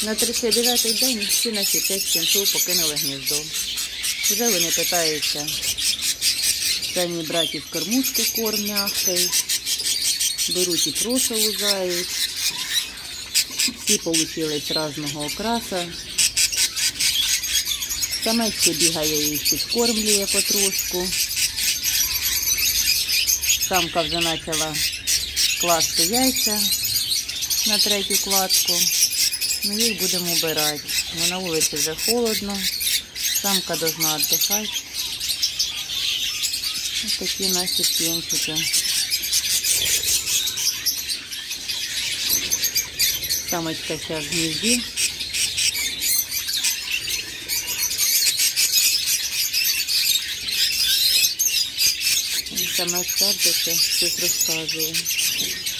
На 39-й день всі наші 5 птенців покинули гніздо. Вже вони питаються самі брати в кормушку корм м'який, беруть і проса лузають. Всі отримали з різного окраса. Самець ще бігає і підкормлює потрошку. Самка вже почала класти яйця на 3-ю кладку. Ну, їх будемо вбирати. Бо на вулиці вже холодно. Самка повинна віддихати. Ось такі наші птенчики. Самочка зараз в гнізді. Самець сердиться, щось розказує.